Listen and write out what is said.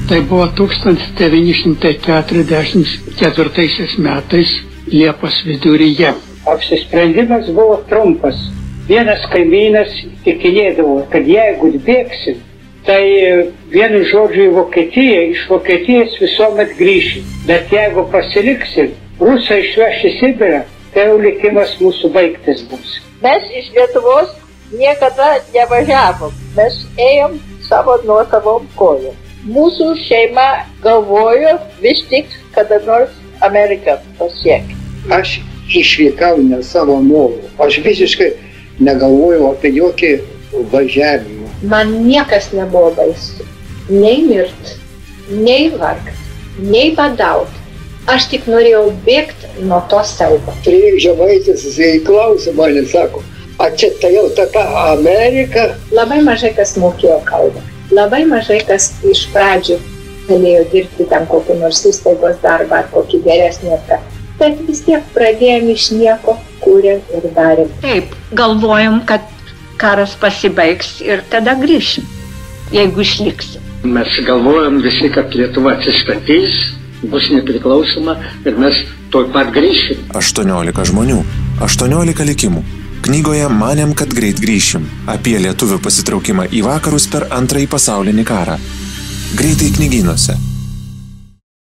Tai buvo 1944 metais Liepos viduryje. Apsisprendimas buvo trumpas. Vienas kaimynas tikinėdavo, kad jeigu bėgsim, tai vienu žodžiu į Vokietiją, iš Vokietijos visuomet grįšim. Bet jeigu pasiliksim, rusai išveš į Sibirą, tai jau likimas mūsų baigtis bus. Mes iš Lietuvos niekada nevažiavom. Mes ėjom savo nuosavom kojom. Mūsų šeima galvojo vis tik kada nors Ameriką pasiekti. Aš išvykau ne savo noru. Aš visiškai negalvojau apie jokį važiavimą. Man niekas nebuvo baisu. Nei mirt, nei vargt, nei badaut. Aš tik norėjau bėgti nuo to siaubo. Prieš Žemaitis, jisai klausė mane, sako, a čia tai jau ta Amerika? Labai mažai kas mokėjo kalbą. Labai mažai kas iš pradžių galėjo dirbti ten kokį nors įstaigos darbą ar kokį geresnį. Bet vis tiek pradėjom iš nieko, kūrėm ir darėm. Taip, galvojom, kad karas pasibaigs ir tada grįšim, jeigu išliksim. Mes galvojom visi, kad Lietuva atsistatys, bus nepriklausoma ir mes tuoj pat grįšim. 18 žmonių, 18 likimų. Knygoje Manėm, kad greit grįšim. Apie lietuvių pasitraukimą į vakarus per Antrąjį pasaulinį karą. Greitai knygynuose.